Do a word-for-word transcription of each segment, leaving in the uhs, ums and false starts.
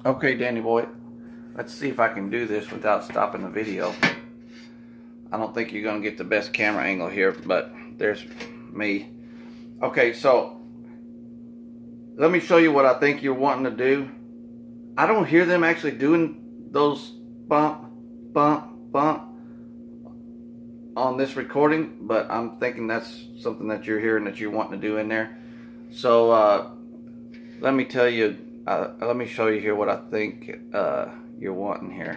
Okay, Danny boy, let's see if I can do this without stopping the video. I don't think you're going to get the best camera angle here, but there's me. Okay, so let me show you what I think you're wanting to do. I don't hear them actually doing those bump, bump, bump on this recording, but I'm thinking that's something that you're hearing that you're wanting to do in there. So uh, let me tell you, uh, let me show you here what I think uh, you're wanting here.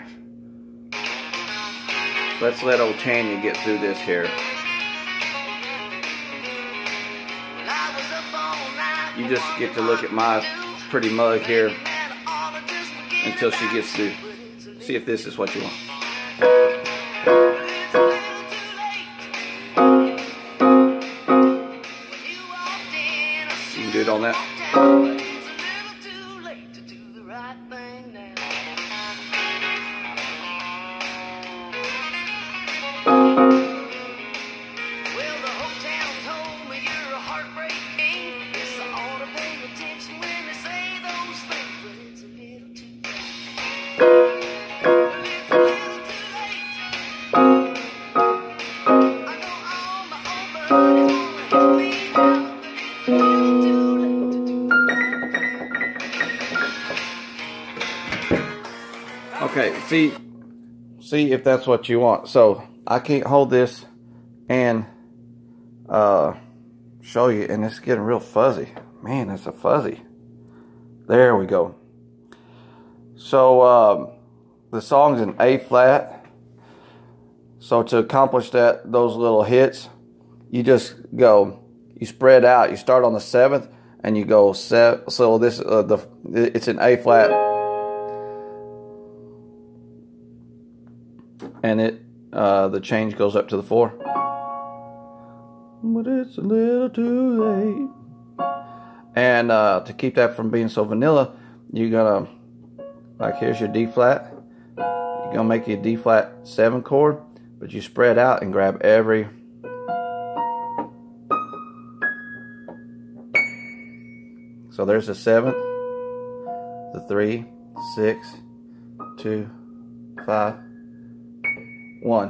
Let's let old Tanya get through this here. You just get to look at my pretty mug here until she gets through. See if this is what you want. You can do it on that. Okay, see, see if that's what you want. So I can't hold this and uh, show you, and it's getting real fuzzy. Man, it's a fuzzy. There we go. So um, the song's in A flat. So to accomplish that, those little hits, you just go, you spread out. You start on the seventh, and you go set. So this, uh, the it's in A flat. And it, uh, the change goes up to the four. But it's a little too late. And uh, to keep that from being so vanilla, you're gonna, like here's your D flat. You're gonna make your D flat seven chord, but you spread out and grab every. So there's the seventh, the three, six, two, five. One.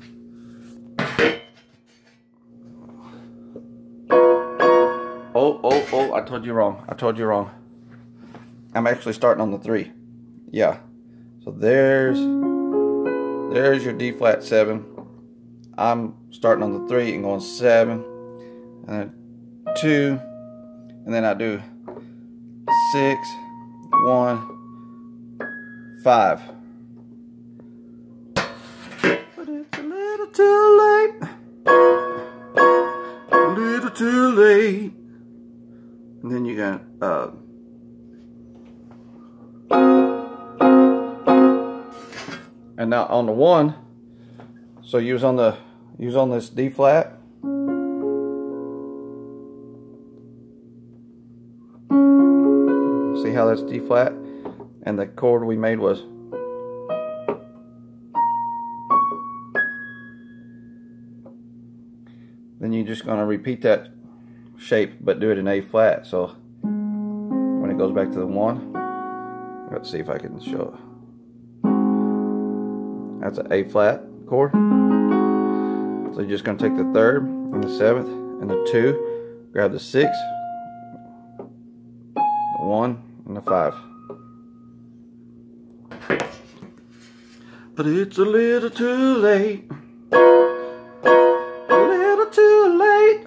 Oh, oh, oh, I told you wrong. I told you wrong. I'm actually starting on the three. Yeah. So there's, there's your D flat seven. I'm starting on the three and going seven, and then two, and then I do six, one, five. Too late, a little too late. And then you got uh, and now on the one, so use on the use on this D flat. See how that's D flat, and the chord we made was. Then you're just going to repeat that shape, but do it in A flat. So when it goes back to the one, let's see if I can show it. That's an A flat chord. So you're just going to take the third and the seventh and the two, grab the six, the one, and the five. But it's a little too late. Too late.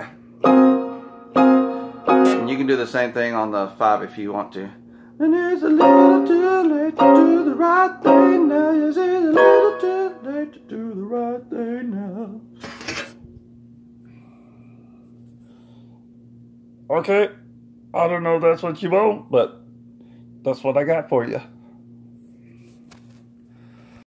And you can do the same thing on the five if you want to. And it's a little too late to do the right thing now. Yes, it's a little too late to do the right thing now. Okay, I don't know if that's what you want, but that's what I got for you.